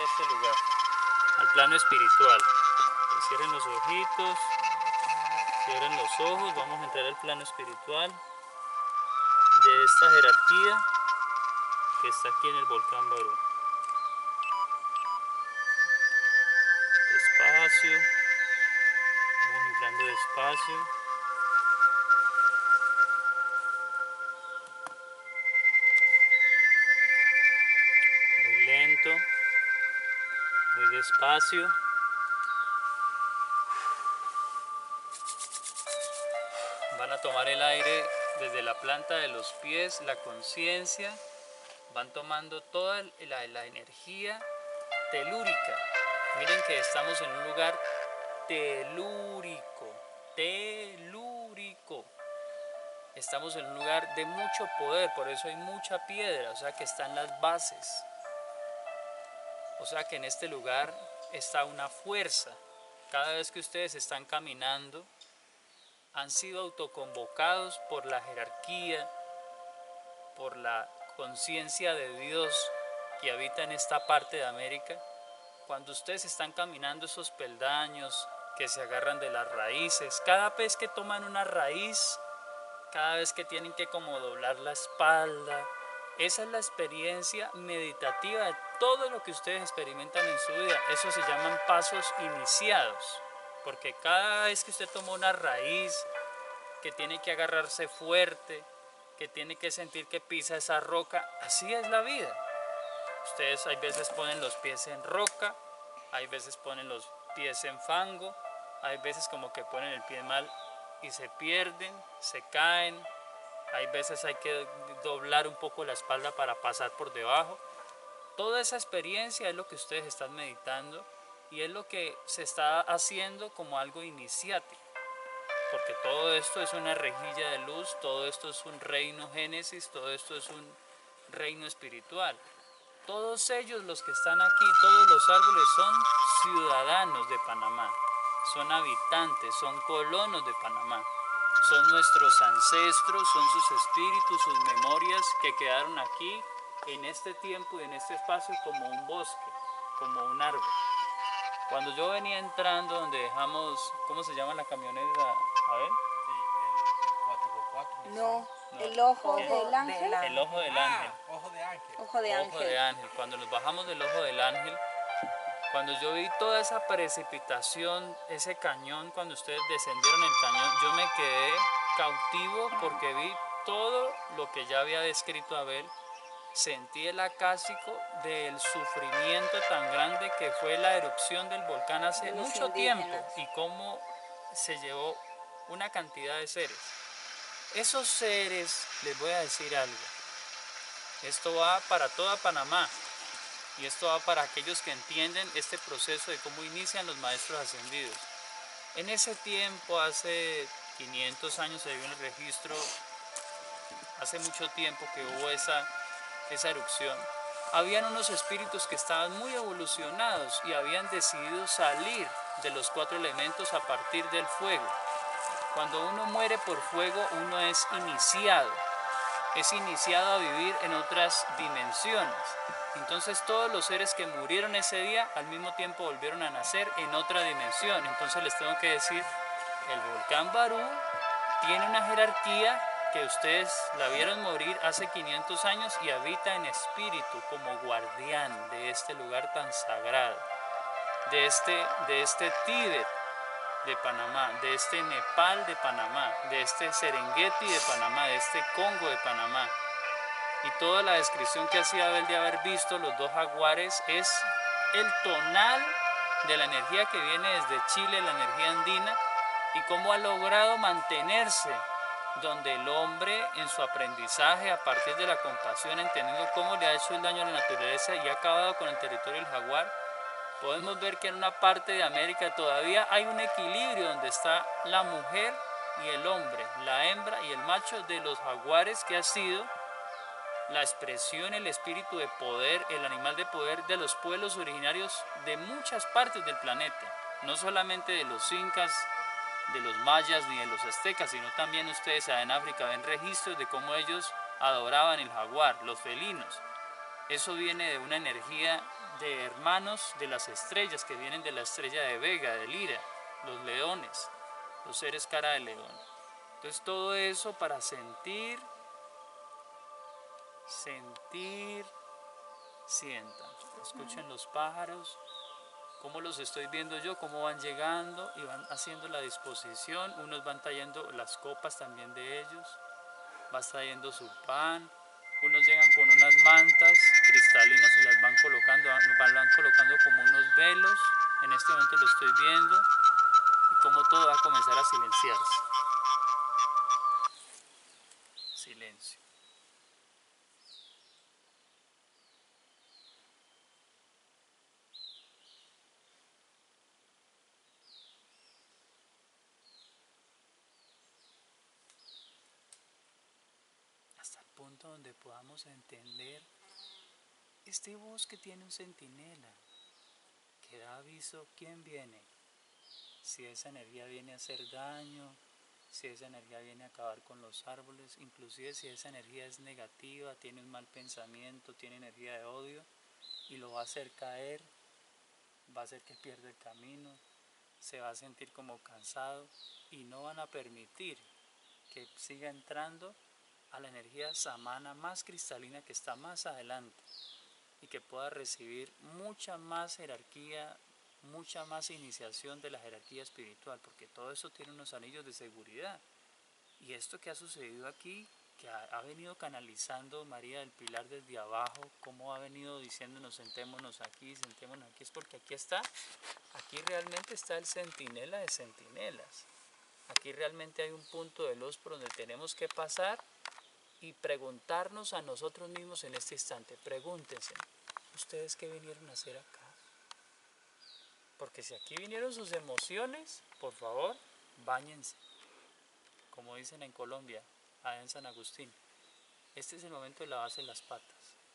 este lugar, al plano espiritual. Cierren los ojitos, cierren los ojos, vamos a entrar al plano espiritual de esta jerarquía que está aquí en el volcán Barú. Despacio, vamos entrando despacio. Muy lento, muy despacio. Van a tomar el aire desde la planta de los pies, la conciencia. Van tomando toda la energía telúrica. Miren que estamos en un lugar telúrico, telúrico. Estamos en un lugar de mucho poder, por eso hay mucha piedra, o sea que están las bases. O sea que en este lugar está una fuerza. Cada vez que ustedes están caminando, han sido autoconvocados por la jerarquía, por la conciencia de Dios que habita en esta parte de América. Cuando ustedes están caminando esos peldaños que se agarran de las raíces, cada vez que toman una raíz, cada vez que tienen que como doblar la espalda, esa es la experiencia meditativa de todo lo que ustedes experimentan en su vida. Eso se llaman pasos iniciados, porque cada vez que usted toma una raíz, que tiene que agarrarse fuerte, que tiene que sentir que pisa esa roca, así es la vida. Ustedes hay veces ponen los pies en roca, hay veces ponen los pies en fango, hay veces como que ponen el pie mal y se pierden, se caen, hay veces hay que doblar un poco la espalda para pasar por debajo. Toda esa experiencia es lo que ustedes están meditando y es lo que se está haciendo como algo iniciático. Porque todo esto es una rejilla de luz, todo esto es un reino génesis, todo esto es un reino espiritual. Todos ellos, los que están aquí, todos los árboles son ciudadanos de Panamá, son habitantes, son colonos de Panamá, son nuestros ancestros, son sus espíritus, sus memorias que quedaron aquí en este tiempo y en este espacio como un bosque, como un árbol. Cuando yo venía entrando donde dejamos, ¿cómo se llama la camioneta? A ver. Sí, el 4x4. No, el ojo del ángel. El ojo del ángel. Ojo de ángel. Ojo de ángel. Ojo de ángel. Cuando nos bajamos del ojo del ángel, cuando yo vi toda esa precipitación, ese cañón, cuando ustedes descendieron el cañón, yo me quedé cautivo porque vi todo lo que ya había descrito Abel. Sentí el acásico del sufrimiento tan grande que fue la erupción del volcán hace mucho tiempo y cómo se llevó una cantidad de seres. Esos seres, les voy a decir algo, esto va para toda Panamá y esto va para aquellos que entienden este proceso de cómo inician los maestros ascendidos. En ese tiempo, hace 500 años se dio en el registro, hace mucho tiempo que hubo esa erupción, habían unos espíritus que estaban muy evolucionados y habían decidido salir de los 4 elementos a partir del fuego. Cuando uno muere por fuego, uno es iniciado a vivir en otras dimensiones. Entonces todos los seres que murieron ese día al mismo tiempo volvieron a nacer en otra dimensión. Entonces les tengo que decir, el volcán Barú tiene una jerarquía que ustedes la vieron morir hace 500 años y habita en espíritu como guardián de este lugar tan sagrado, de este Tíbet de Panamá, de este Nepal de Panamá, de este Serengeti de Panamá, de este Congo de Panamá. Y toda la descripción que hacía Abel de haber visto los 2 jaguares es el tonal de la energía que viene desde Chile, la energía andina, y cómo ha logrado mantenerse donde el hombre en su aprendizaje a partir de la compasión, entendiendo cómo le ha hecho el daño a la naturaleza y ha acabado con el territorio del jaguar, podemos ver que en una parte de América todavía hay un equilibrio donde está la mujer y el hombre, la hembra y el macho de los jaguares, que ha sido la expresión, el espíritu de poder, el animal de poder de los pueblos originarios de muchas partes del planeta, no solamente de los incas, de los mayas ni de los aztecas, sino también ustedes allá en África ven registros de cómo ellos adoraban el jaguar, los felinos. Eso viene de una energía de hermanos de las estrellas, que vienen de la estrella de Vega, de Lira, los leones, los seres cara de león. Entonces todo eso para sentir, sientan. Escuchen los pájaros, cómo los estoy viendo yo, cómo van llegando y van haciendo la disposición. Unos van trayendo las copas también de ellos, van trayendo su pan. Unos llegan con unas mantas cristalinas y las van colocando como unos velos. En este momento lo estoy viendo y cómo todo va a comenzar a silenciarse. Silencio. Hasta el punto donde podamos entender, este bosque tiene un centinela que da aviso quién viene, si esa energía viene a hacer daño, si esa energía viene a acabar con los árboles, inclusive si esa energía es negativa, tiene un mal pensamiento, tiene energía de odio y lo va a hacer caer, va a hacer que pierda el camino, se va a sentir como cansado y no van a permitir que siga entrando a la energía samana más cristalina que está más adelante y que pueda recibir mucha más jerarquía, mucha más iniciación de la jerarquía espiritual, porque todo eso tiene unos anillos de seguridad. Y esto que ha sucedido aquí, que ha venido canalizando María del Pilar desde abajo, cómo ha venido diciéndonos sentémonos aquí, es porque aquí realmente está el centinela de centinelas. Aquí realmente hay un punto de luz por donde tenemos que pasar y preguntarnos a nosotros mismos en este instante. Pregúntense, ¿ustedes qué vinieron a hacer acá? Porque si aquí vinieron sus emociones, por favor, báñense. Como dicen en Colombia, allá en San Agustín, este es el momento de lavarse las patas.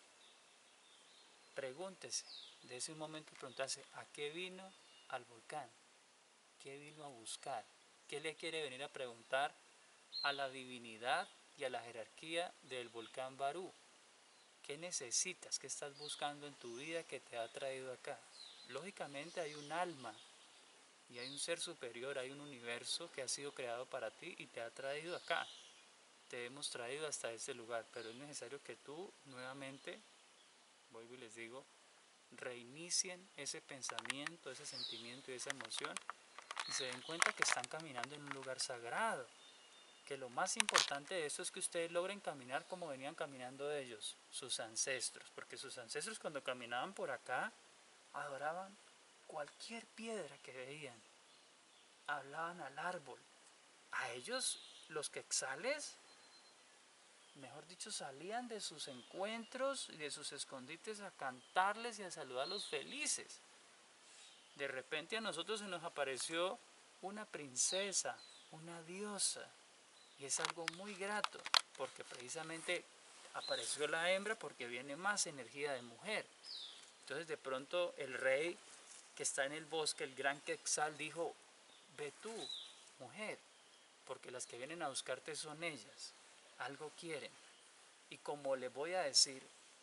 Pregúntese, de ese momento preguntarse, ¿a qué vino al volcán? ¿Qué vino a buscar? ¿Qué le quiere venir a preguntar a la divinidad y a la jerarquía del volcán Barú? ¿Qué necesitas? ¿Qué estás buscando en tu vida que te ha traído acá? Lógicamente hay un alma y hay un ser superior, hay un universo que ha sido creado para ti y te ha traído acá. Te hemos traído hasta este lugar, pero es necesario que tú nuevamente, vuelvo y les digo, reinicien ese pensamiento, ese sentimiento y esa emoción y se den cuenta que están caminando en un lugar sagrado. Que lo más importante de esto es que ustedes logren caminar como venían caminando ellos, sus ancestros, porque sus ancestros cuando caminaban por acá adoraban cualquier piedra que veían, hablaban al árbol. A ellos los quetzales, mejor dicho, salían de sus encuentros y de sus escondites a cantarles y a saludarlos felices. De repente a nosotros se nos apareció una princesa, una diosa, y es algo muy grato, porque precisamente apareció la hembra porque viene más energía de mujer. Entonces de pronto el rey que está en el bosque, el gran Quetzal, dijo, ve tú, mujer, porque las que vienen a buscarte son ellas, algo quieren. Y como les voy a decir,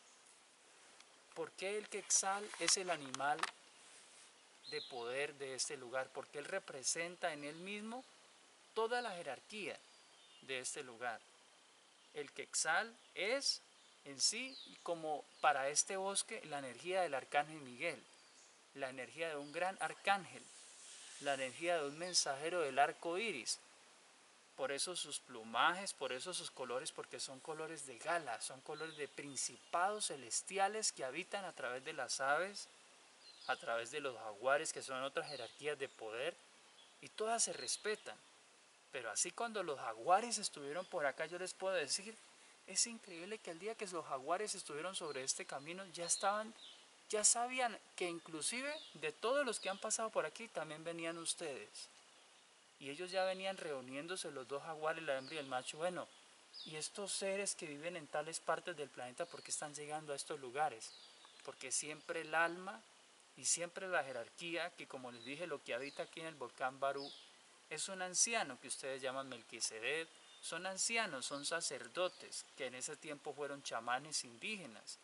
¿por qué el Quetzal es el animal de poder de este lugar? Porque él representa en él mismo toda la jerarquía de este lugar. El Quetzal es en sí, como para este bosque, la energía del arcángel Miguel, la energía de un gran arcángel, la energía de un mensajero del arco iris. Por eso sus plumajes, por eso sus colores, porque son colores de gala, son colores de principados celestiales que habitan a través de las aves, a través de los jaguares, que son otras jerarquías de poder, y todas se respetan. Pero así cuando los jaguares estuvieron por acá, yo les puedo decir, es increíble que el día que los jaguares estuvieron sobre este camino, ya sabían que inclusive de todos los que han pasado por aquí, también venían ustedes. Y ellos ya venían reuniéndose los dos jaguares, la hembra y el macho. Bueno, y estos seres que viven en tales partes del planeta, ¿por qué están llegando a estos lugares? Porque siempre el alma y siempre la jerarquía, que como les dije, lo que habita aquí en el volcán Barú, es un anciano que ustedes llaman Melquisedec, son ancianos, son sacerdotes, que en ese tiempo fueron chamanes indígenas.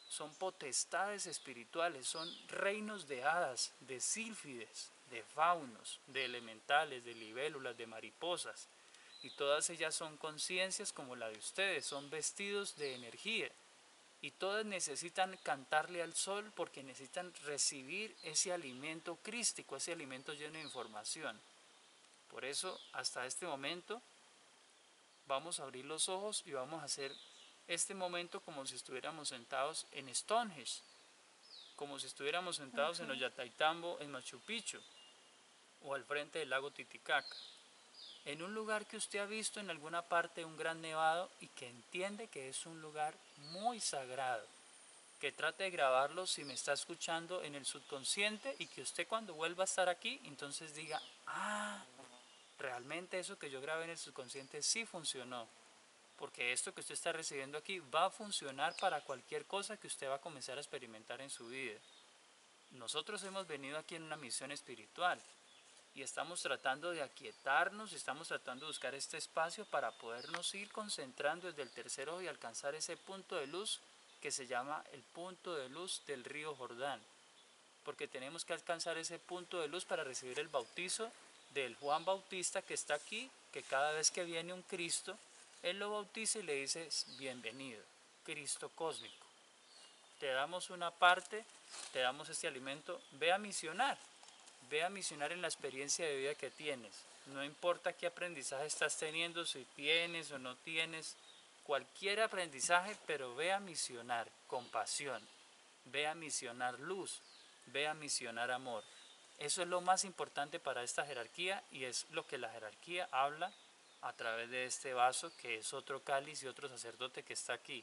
son potestades espirituales, son reinos de hadas, de sílfides, de faunos, de elementales, de libélulas, de mariposas. Y todas ellas son conciencias como la de ustedes, son vestidos de energía. Y todas necesitan cantarle al sol porque necesitan recibir ese alimento crístico, ese alimento lleno de información. Por eso, hasta este momento, vamos a abrir los ojos y vamos a hacer este momento como si estuviéramos sentados en Stonehenge, como si estuviéramos sentados en Ollantaytambo, en Machu Picchu, o al frente del lago Titicaca, en un lugar que usted ha visto en alguna parte de un gran nevado y que entiende que es un lugar muy sagrado, que trate de grabarlo si me está escuchando en el subconsciente y que usted cuando vuelva a estar aquí, entonces diga, ah, realmente eso que yo grabé en el subconsciente sí funcionó, porque esto que usted está recibiendo aquí va a funcionar para cualquier cosa que usted va a comenzar a experimentar en su vida. Nosotros hemos venido aquí en una misión espiritual y estamos tratando de aquietarnos, estamos tratando de buscar este espacio para podernos ir concentrando desde el tercer ojo y alcanzar ese punto de luz que se llama el punto de luz del río Jordán, porque tenemos que alcanzar ese punto de luz para recibir el bautizo del Juan Bautista que está aquí, que cada vez que viene un Cristo, él lo bautiza y le dice, bienvenido, Cristo cósmico. Te damos una parte, te damos este alimento, ve a misionar en la experiencia de vida que tienes. No importa qué aprendizaje estás teniendo, si tienes o no tienes, cualquier aprendizaje, pero ve a misionar compasión, ve a misionar luz, ve a misionar amor. Eso es lo más importante para esta jerarquía y es lo que la jerarquía habla a través de este vaso que es otro cáliz y otro sacerdote que está aquí.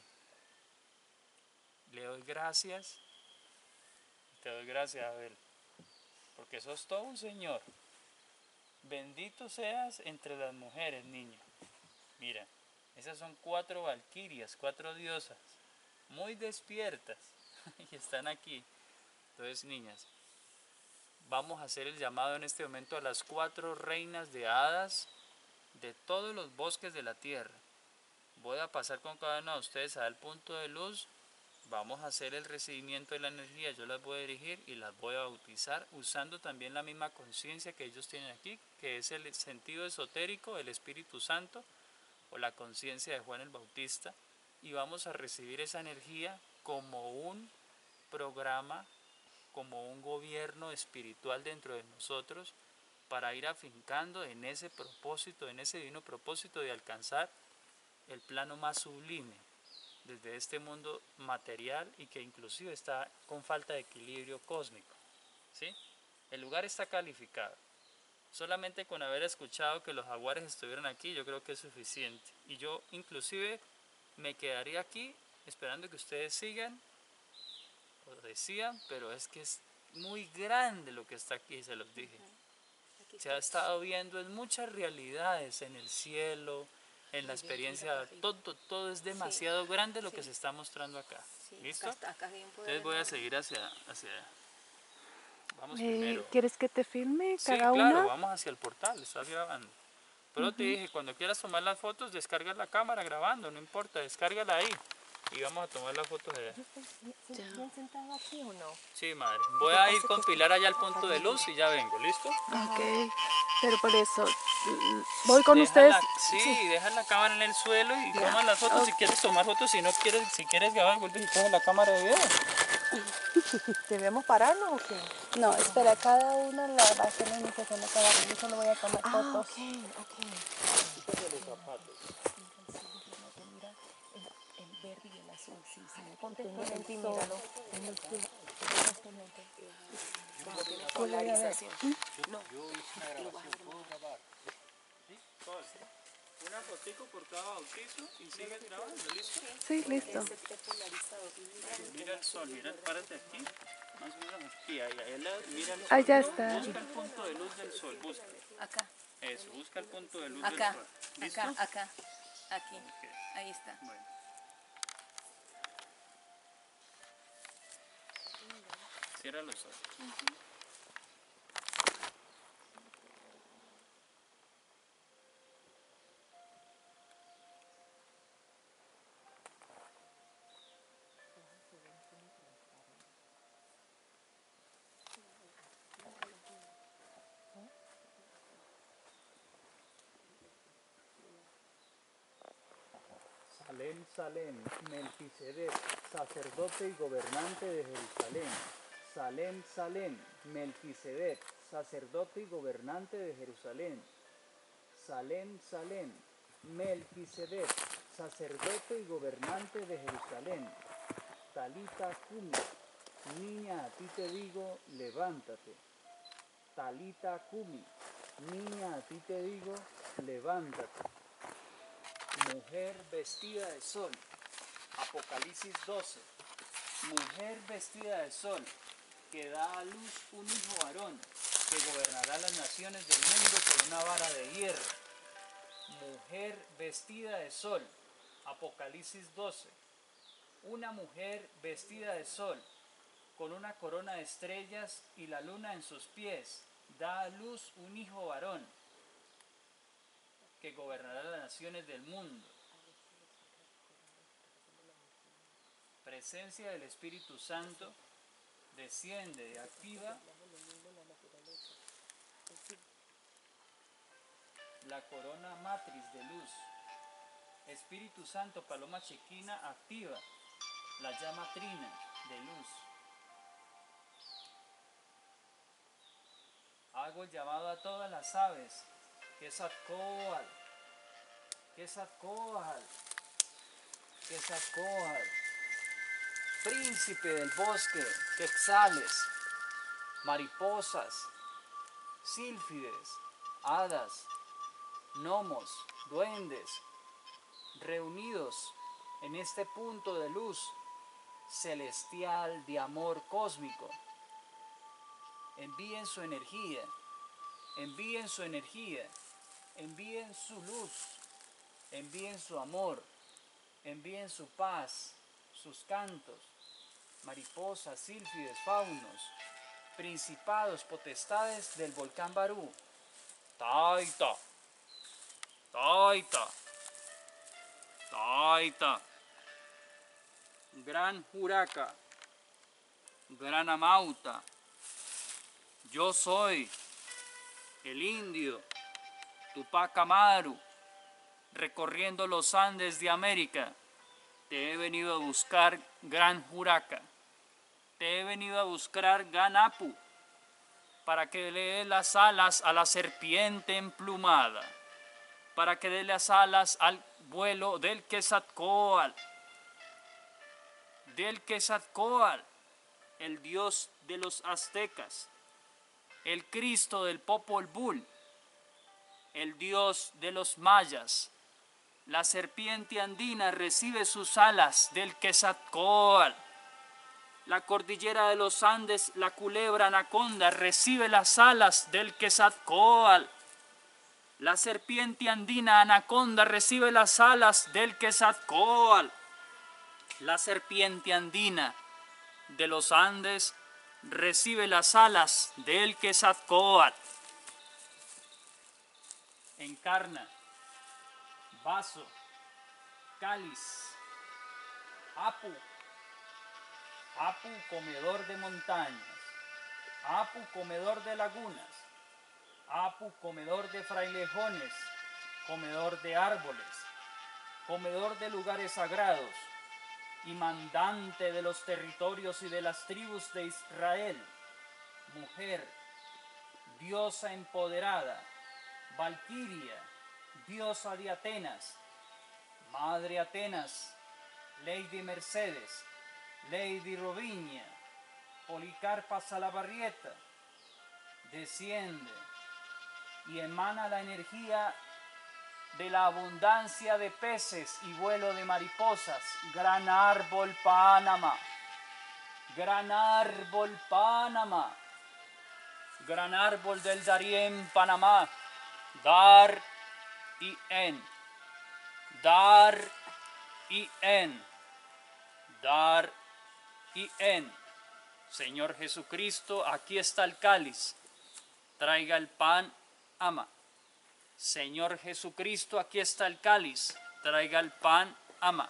Le doy gracias, te doy gracias, Abel, porque sos todo un señor. Bendito seas entre las mujeres, niño. Mira, esas son 4 valquirias, 4 diosas, muy despiertas, y están aquí. Entonces, niñas, vamos a hacer el llamado en este momento a las 4 reinas de hadas de todos los bosques de la tierra. Voy a pasar con cada uno de ustedes al punto de luz. Vamos a hacer el recibimiento de la energía, yo las voy a dirigir y las voy a bautizar usando también la misma conciencia que ellos tienen aquí, que es el sentido esotérico del Espíritu Santo o la conciencia de Juan el Bautista, y vamos a recibir esa energía como un programa, como un gobierno espiritual dentro de nosotros para ir afincando en ese propósito, en ese divino propósito de alcanzar el plano más sublime desde este mundo material y que inclusive está con falta de equilibrio cósmico, ¿sí? El lugar está calificado. Solamente con haber escuchado que los jaguares estuvieron aquí, yo creo que es suficiente. Y yo inclusive me quedaría aquí esperando que ustedes sigan, o decían, pero es que es muy grande lo que está aquí, se los dije. Se ha estado viendo en muchas realidades, en el cielo, en la experiencia, todo es demasiado grande lo que se está mostrando acá. ¿Listo? Entonces voy a seguir hacia vamos primero. ¿Quieres que te filme Sí, cada claro, una? vamos hacia el portal, estás grabando. Pero te dije, cuando quieras tomar las fotos, descarga la cámara grabando, no importa, descárgala ahí. Y vamos a tomar las fotos de allá. ¿Bien sentado aquí o no? Sí, madre. Voy a ir con Pilar allá al punto de luz y ya vengo, ¿listo? Ok, pero por eso, voy con Deja ustedes. Sí, deja la cámara en el suelo y toma las fotos si quieres tomar fotos, si no quieres, si quieres grabar, vuelves y coges la cámara de video. ¿Debemos pararnos o qué? No, espera, cada uno la va a hacer la iniciación de cada uno. Yo solo voy a tomar fotos. ok. El verde y el azul, sí. Ponte en ti, míralo. Polarización. No. Yo hice una grabación, ¿puedo grabar? ¿Sí? Una fotico por cada bautizo y sigues grabando, ¿listo? Sí, listo. Mira el sol, mira, párate aquí. Más o menos aquí, ahí, mira el sol. Allá está. Busca el punto de luz del sol, busca. Acá, Eso, busca el punto de luz acá, del sol. ¿Listo? acá, aquí. Ok, Ahí está. bueno. Cierra los ojos. Salem, Salem, Melquisedec, sacerdote y gobernante de Jerusalén. Salem, Salem, Melquisedec, sacerdote y gobernante de Jerusalén. Salem, Salem, Melquisedec, sacerdote y gobernante de Jerusalén. Talita Cumi, niña, a ti te digo, levántate. Talita Cumi, niña, a ti te digo, levántate. Mujer vestida de sol, Apocalipsis 12. Mujer vestida de sol, que da a luz un hijo varón, que gobernará las naciones del mundo con una vara de hierro. Mujer vestida de sol, Apocalipsis 12. Una mujer vestida de sol, con una corona de estrellas y la luna en sus pies, da a luz un hijo varón, que gobernará las naciones del mundo. Presencia del Espíritu Santo desciende y activa la corona matriz de luz. Espíritu Santo, paloma chequina, activa la llama trina de luz. Hago el llamado a todas las aves, Quetzalcóatl, Quetzalcóatl, Quetzalcóatl, príncipe del bosque, quetzales, mariposas, sílfides, hadas, gnomos, duendes, reunidos en este punto de luz celestial de amor cósmico. Envíen su energía, envíen su energía, envíen su luz, envíen su amor, envíen su paz, sus cantos, mariposas, sílfides, faunos, principados, potestades del volcán Barú. Taita, Taita, Taita, Gran Juraca, Gran Amauta. Yo soy el indio Tupac Amaru, recorriendo los Andes de América. Te he venido a buscar, Gran Juraca. Te he venido a buscar, Gran Apu, para que le dé las alas a la serpiente emplumada, para que dé las alas al vuelo del Quetzalcóatl, el dios de los aztecas, el Cristo del Popol Vuh, el dios de los mayas. La serpiente andina recibe sus alas del Quetzalcóatl. La cordillera de los Andes, la culebra anaconda, recibe las alas del Quetzalcóatl. La serpiente andina anaconda recibe las alas del Quetzalcóatl. La serpiente andina de los Andes recibe las alas del Quetzalcóatl. Encarna, vaso, cáliz, Apu, Apu comedor de montañas, Apu comedor de lagunas, Apu comedor de frailejones, comedor de árboles, comedor de lugares sagrados y mandante de los territorios y de las tribus de Israel, mujer, diosa empoderada, valquiria, diosa de Atenas, madre Atenas, Lady Mercedes, Lady Roviña, Policarpa Salabarrieta, desciende y emana la energía de la abundancia de peces y vuelo de mariposas. Gran árbol Panamá, gran árbol Panamá, gran árbol del Darién Panamá, Dar y En, Dar y En, Dar y En. Señor Jesucristo, aquí está el cáliz, traiga el pan, ama. Señor Jesucristo, aquí está el cáliz, traiga el pan, ama.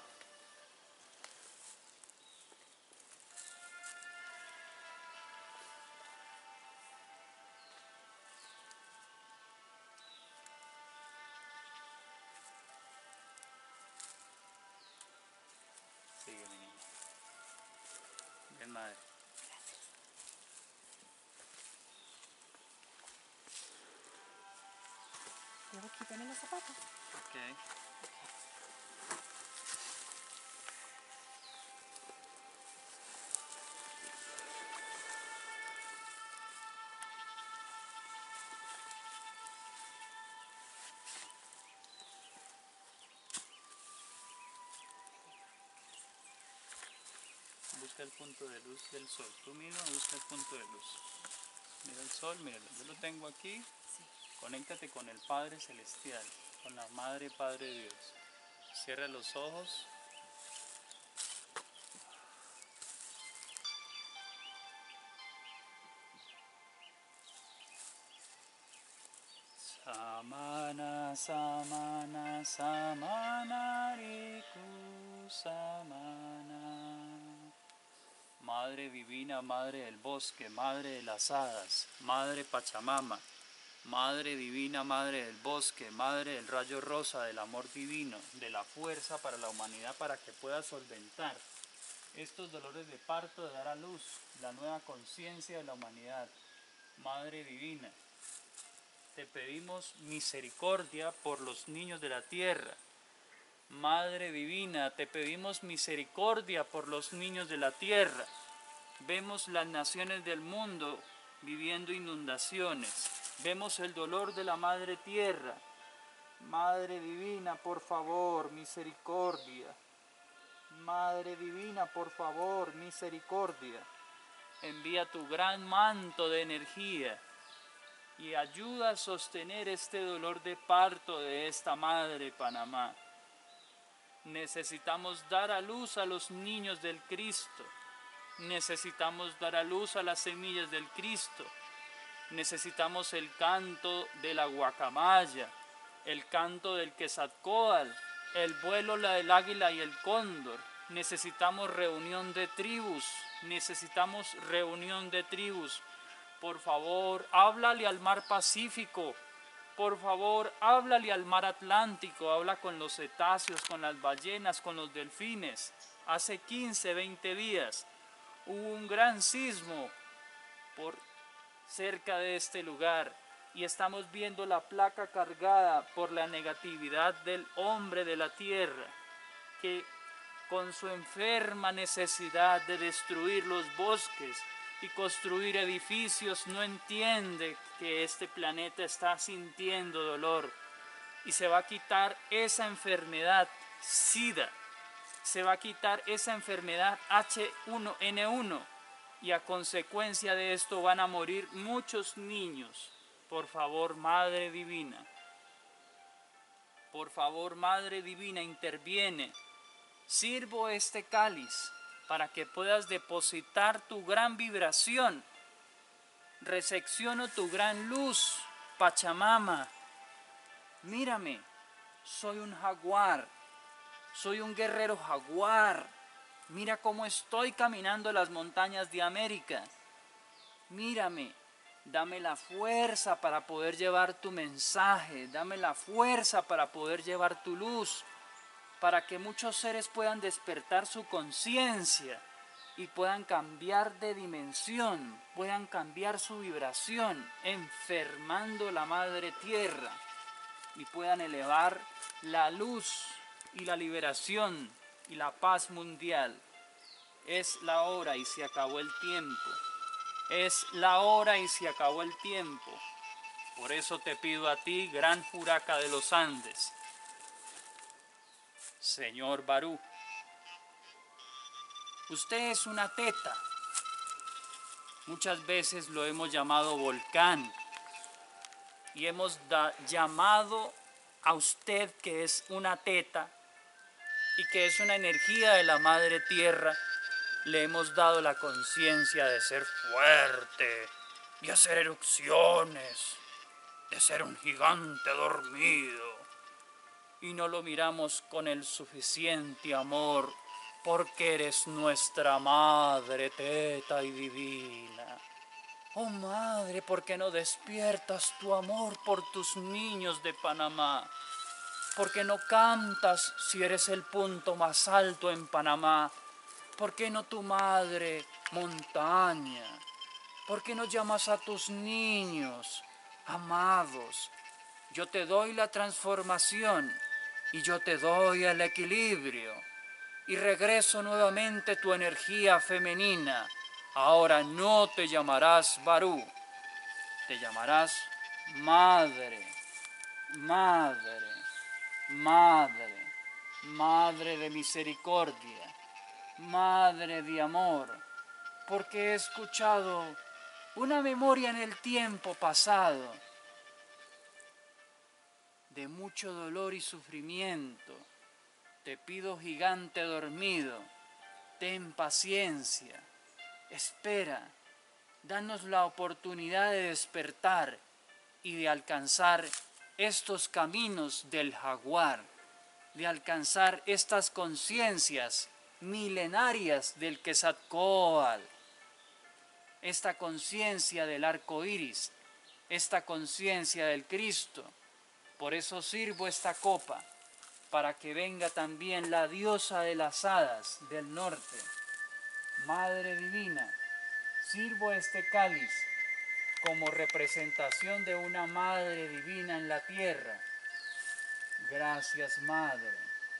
Sigue, mi niña. Bien, madre. Luego quítame los zapatos. Ok. Busca el punto de luz del sol. Tú mismo busca el punto de luz. Mira el sol, míralo. Yo lo tengo aquí. Conéctate con el Padre Celestial, con la Madre Padre Dios. Cierra los ojos. Samana, samana, samana, riku, samana. Madre divina, madre del bosque, madre de las hadas, madre Pachamama. Madre divina, madre del bosque, madre del rayo rosa, del amor divino, de la fuerza para la humanidad para que pueda solventar estos dolores de parto, de dar a luz la nueva conciencia de la humanidad. Madre divina, te pedimos misericordia por los niños de la tierra. Madre divina, te pedimos misericordia por los niños de la tierra. Vemos las naciones del mundo viviendo inundaciones. Vemos el dolor de la madre tierra. Madre divina, por favor, misericordia. Madre divina, por favor, misericordia. Envía tu gran manto de energía y ayuda a sostener este dolor de parto de esta madre Panamá. Necesitamos dar a luz a los niños del Cristo. Necesitamos dar a luz a las semillas del Cristo. Necesitamos el canto de la guacamaya, el canto del quetzalcóatl, el vuelo del águila y el cóndor. Necesitamos reunión de tribus, necesitamos reunión de tribus. Por favor, háblale al mar Pacífico, por favor, háblale al mar Atlántico, habla con los cetáceos, con las ballenas, con los delfines. Hace 15, 20 días hubo un gran sismo por cerca de este lugar y estamos viendo la placa cargada por la negatividad del hombre de la tierra que con su enferma necesidad de destruir los bosques y construir edificios no entiende que este planeta está sintiendo dolor y se va a quitar esa enfermedad SIDA, se va a quitar esa enfermedad H1N1 y a consecuencia de esto van a morir muchos niños. Por favor, Madre Divina, por favor, Madre Divina, interviene. Sirvo este cáliz para que puedas depositar tu gran vibración. Recepciono tu gran luz, Pachamama. Mírame, soy un jaguar, soy un guerrero jaguar. Mira cómo estoy caminando las montañas de América. Mírame, dame la fuerza para poder llevar tu mensaje, dame la fuerza para poder llevar tu luz, para que muchos seres puedan despertar su conciencia y puedan cambiar de dimensión, puedan cambiar su vibración, enfermando la madre tierra y puedan elevar la luz y la liberación y la paz mundial. Es la hora y se acabó el tiempo. Es la hora y se acabó el tiempo. Por eso te pido a ti, gran Juraca de los Andes, Señor Barú, usted es una teta. Muchas veces lo hemos llamado volcán y hemos llamado a usted que es una teta y que es una energía de la madre tierra. Le hemos dado la conciencia de ser fuerte, de hacer erupciones, de ser un gigante dormido. Y no lo miramos con el suficiente amor, porque eres nuestra madre teta y divina. Oh madre, ¿por qué no despiertas tu amor por tus niños de Panamá? ¿Por qué no cantas si eres el punto más alto en Panamá? ¿Por qué no tu madre, montaña? ¿Por qué no llamas a tus niños, amados? Yo te doy la transformación y yo te doy el equilibrio. Y regreso nuevamente tu energía femenina. Ahora no te llamarás Barú, te llamarás Madre, Madre, Madre, Madre de misericordia, Madre de amor, porque he escuchado una memoria en el tiempo pasado de mucho dolor y sufrimiento. Te pido, gigante dormido, ten paciencia, espera, danos la oportunidad de despertar y de alcanzar estos caminos del jaguar, de alcanzar estas conciencias milenarias del Quetzalcóatl, esta conciencia del arco iris, esta conciencia del Cristo. Por eso sirvo esta copa, para que venga también la diosa de las hadas del norte. Madre divina, sirvo este cáliz como representación de una madre divina en la tierra. Gracias, Madre.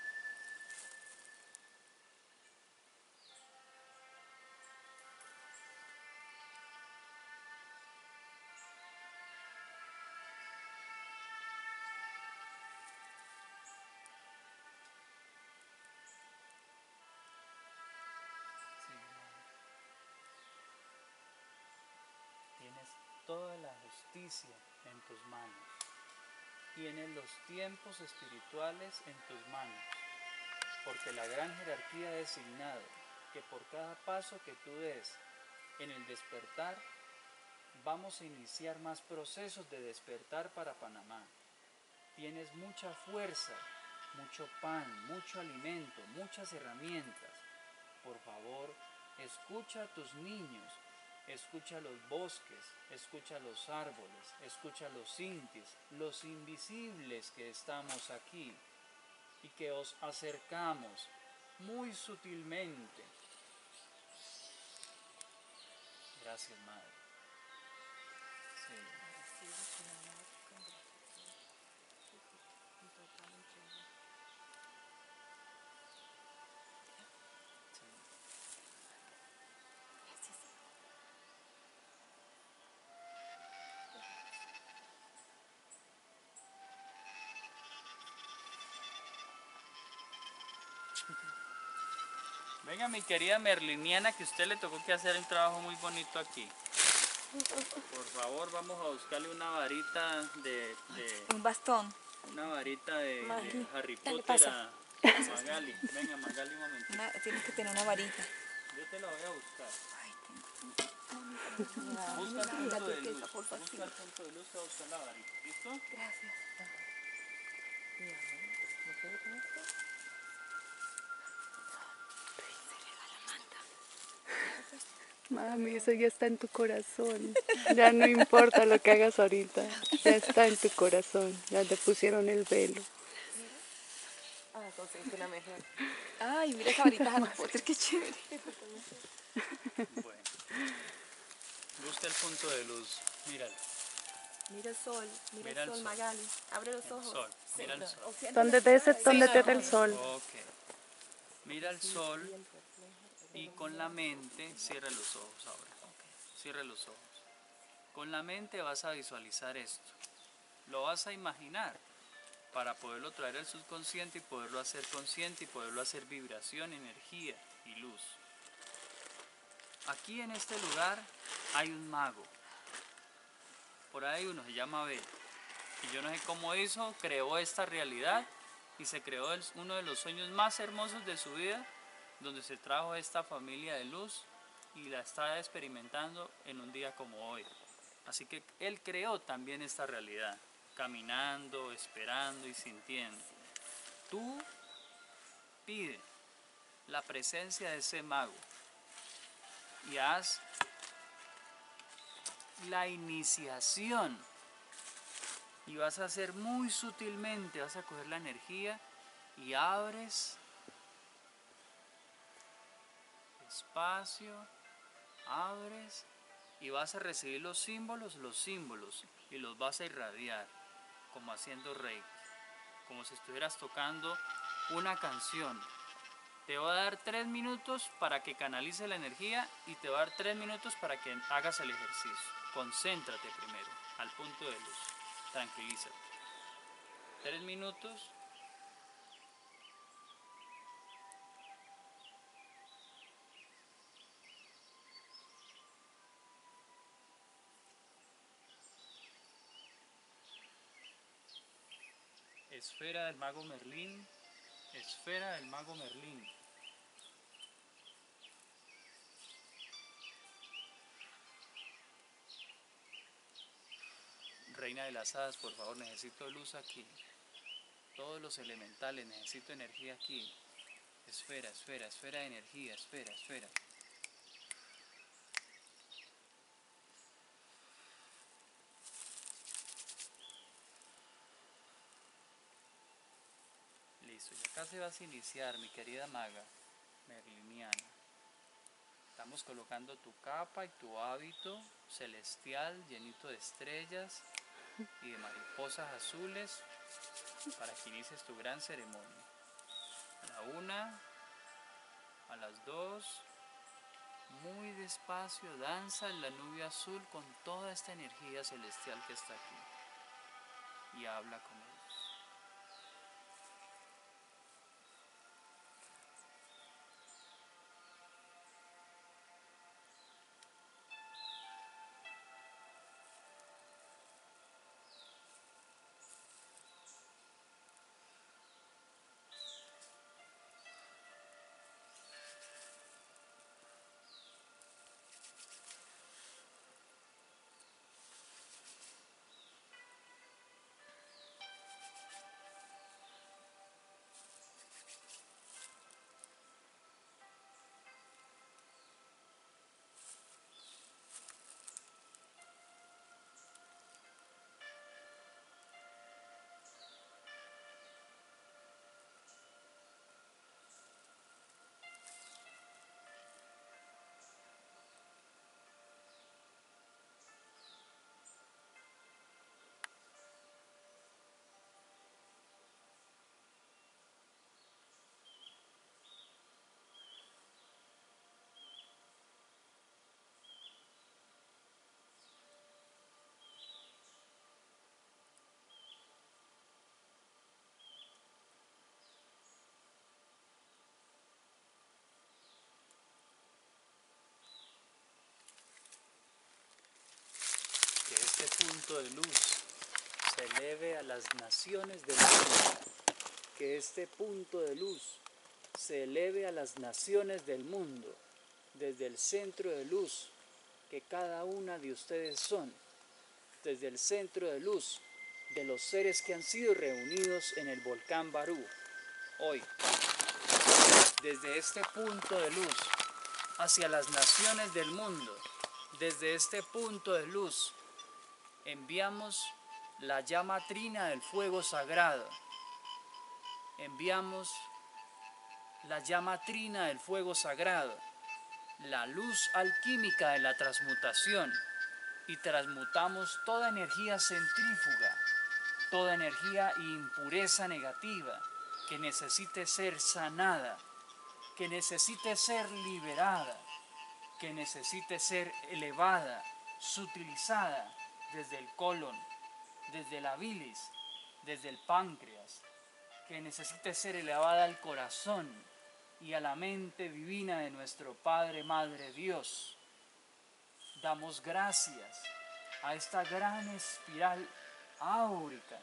Tienes toda la justicia en tus manos. Tienes los tiempos espirituales en tus manos. Porque la gran jerarquía ha designado que por cada paso que tú des en el despertar, vamos a iniciar más procesos de despertar para Panamá. Tienes mucha fuerza, mucho pan, mucho alimento, muchas herramientas. Por favor, escucha a tus niños, escucha los bosques, escucha los árboles, escucha los intis, los invisibles que estamos aquí y que os acercamos muy sutilmente. Gracias, Madre. Sí. Venga, mi querida merliniana, que a usted le tocó que hacer un trabajo muy bonito aquí. Por favor, vamos a buscarle una varita Un bastón. una varita de Harry Dale, Potter pasa. a Magali. Venga, Magali, un momentito. Tienes que tener una varita. Yo te la voy a buscar. Ay, Busca el punto de luz. por favor. Busca el punto de luz, te voy a buscar la varita. ¿Listo? Gracias. Mami, eso ya está en tu corazón. Ya no importa lo que hagas ahorita. Ya está en tu corazón. Ya te pusieron el velo. Ah, conseguiste una mejor. Ay, mira esa varita de Harry Potter, qué chévere. Bueno. Busca el punto de luz. Míralo. Mira el sol, Mira el sol. Magali. Abre los El ojos. sol. Mira el sol. ¿Dónde te da el sol? Ok. Mira el sol y con la mente cierra los ojos ahora. Cierra los ojos. Con la mente vas a visualizar esto. Lo vas a imaginar para poderlo traer al subconsciente y poderlo hacer consciente y poderlo hacer vibración, energía y luz. Aquí en este lugar hay un mago. Por ahí uno se llama Abel. Y yo no sé cómo hizo, creó esta realidad y se creó uno de los sueños más hermosos de su vida, donde se trajo a esta familia de luz y la está experimentando en un día como hoy. Así que él creó también esta realidad, caminando, esperando y sintiendo. Tú pide la presencia de ese mago y haz la iniciación y vas a hacer muy sutilmente, vas a coger la energía y abres Despacio, abres y vas a recibir los símbolos, y los vas a irradiar, como haciendo reiki, como si estuvieras tocando una canción. Te voy a dar 3 minutos para que canalice la energía y te voy a dar 3 minutos para que hagas el ejercicio. Concéntrate primero, al punto de luz. Tranquilízate. 3 minutos. Esfera del mago Merlín. Esfera del mago Merlín. Reina de las hadas, por favor, necesito luz aquí. Todos los elementales, necesito energía aquí. Esfera, esfera, esfera de energía, esfera, esfera. Listo, ya casi vas a iniciar, mi querida maga merliniana. Estamos colocando tu capa y tu hábito celestial llenito de estrellas y de mariposas azules para que inicies tu gran ceremonia. A la 1, a las 2, muy despacio, danza en la nube azul con toda esta energía celestial que está aquí y habla con ellos. Que este punto de luz se eleve a las naciones del mundo. Que este punto de luz se eleve a las naciones del mundo, desde el centro de luz que cada una de ustedes son, desde el centro de luz de los seres que han sido reunidos en el volcán Barú. Hoy, desde este punto de luz hacia las naciones del mundo, desde este punto de luz, enviamos la llama trina del fuego sagrado. Enviamos la llama trina del fuego sagrado, la luz alquímica de la transmutación, y transmutamos toda energía centrífuga, toda energía e impureza negativa que necesite ser sanada, que necesite ser liberada, que necesite ser elevada, sutilizada desde el colon, desde la bilis, desde el páncreas, que necesite ser elevada al corazón y a la mente divina de nuestro Padre, Madre Dios. Damos gracias a esta gran espiral áurica,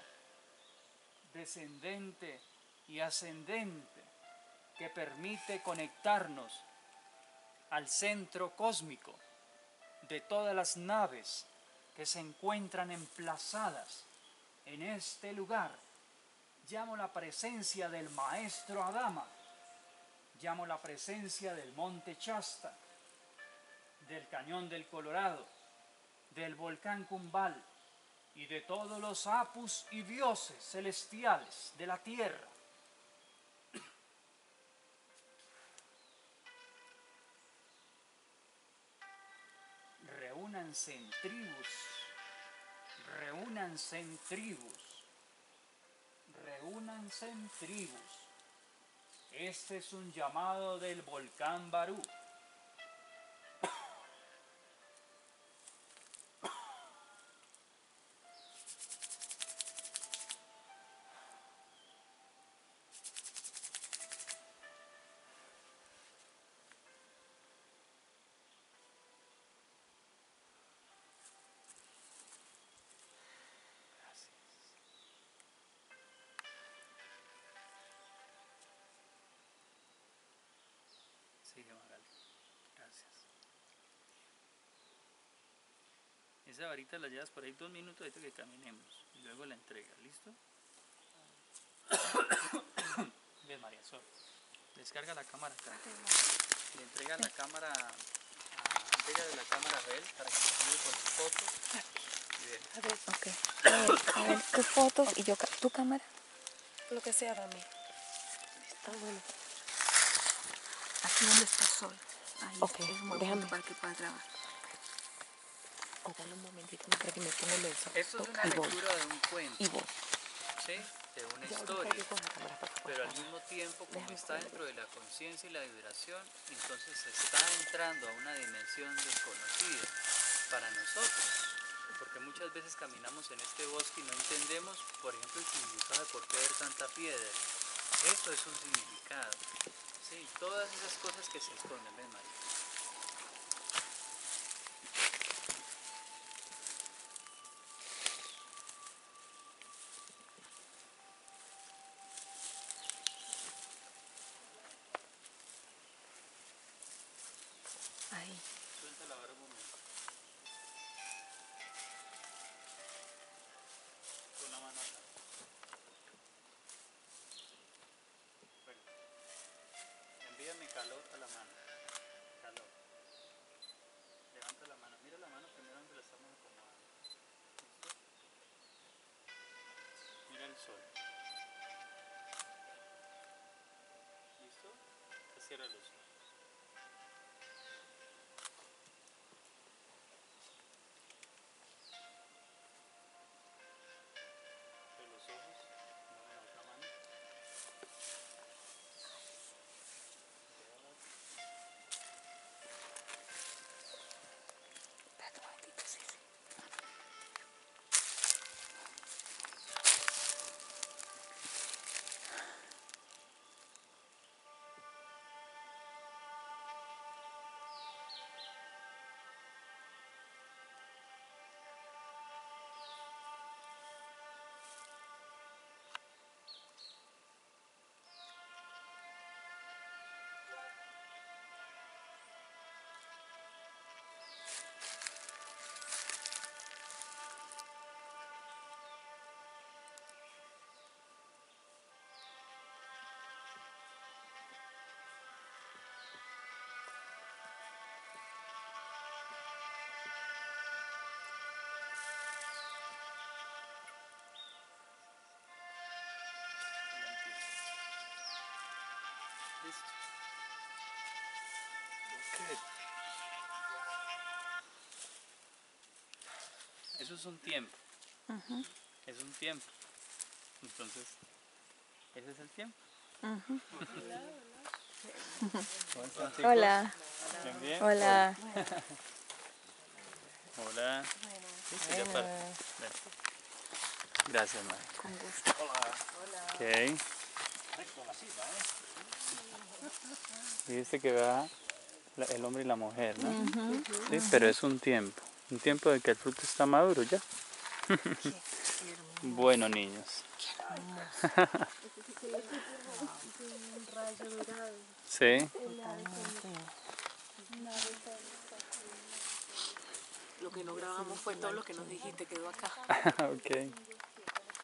descendente y ascendente, que permite conectarnos al centro cósmico de todas las naves que se encuentran emplazadas en este lugar. Llamo la presencia del Maestro Adama, llamo la presencia del Monte Shasta, del Cañón del Colorado, del Volcán Kumbal y de todos los apus y dioses celestiales de la tierra. reúnanse en tribus, reúnanse en tribus, reúnanse en tribus. Este es un llamado del volcán Barú. Sigue, Magali. Gracias. Esa varita la llevas por ahí 2 minutos ahorita que caminemos y luego la entregas, ¿listo? Bien, María Sol. Descarga la cámara acá. Le entrega la cámara de la cámara a él para que se ayude con las fotos. Bien. A ver, ok. A ver, tus fotos y yo, tu cámara. Lo que sea, dame. Está bueno. Aquí donde está el sol. Ahí. Ok, es un buen déjame. punto para que puedas grabar. O dale un momentito para que me tome el beso. Esto es una Y voy. lectura de un cuento, Y voy. ¿sí? De una Ya, ahorita historia. yo con la cámara para acá. Pero al mismo tiempo, como Déjame está poner. dentro de la conciencia y la vibración, entonces se está entrando a una dimensión desconocida para nosotros. Porque muchas veces caminamos en este bosque y no entendemos, por ejemplo, el significado de por qué ver tanta piedra. Eso es un significado. Sí, todas esas cosas que se esconden, ¿ves, María? Ahí. Suéltala ahora un momento. Con la mano acá. Bueno, envíame calor a la mano. Calor. Levanta la mano. Mira la mano primero donde la estamos acomodando. ¿Listo? Mira el sol. ¿Listo? Se cierra los ojos. Cierra los ojos. Mueve la otra mano. Espérate un momentito, sí, sí. Listo. Ok. Eso es un tiempo. Es un tiempo. Entonces, ese es el tiempo. ¿Cómo están, chicos? Hola. ¿Bien, bien? Hola. Hola. Listo, ya para. Ven. Gracias, María. Con gusto. Ok. Dijiste que va el hombre y la mujer, ¿no? Sí, pero es un tiempo de que el fruto está maduro ya. Bueno, niños. Sí. Lo que no grabamos fue todo lo que nos dijiste, quedó acá. Ok.